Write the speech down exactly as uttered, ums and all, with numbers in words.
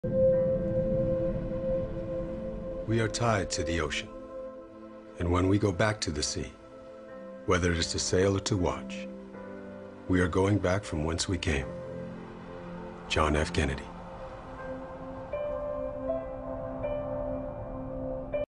We are tied to the ocean. And when we go back to the sea, whether it is to sail or to watch, we are going back from whence we came. John F. Kennedy.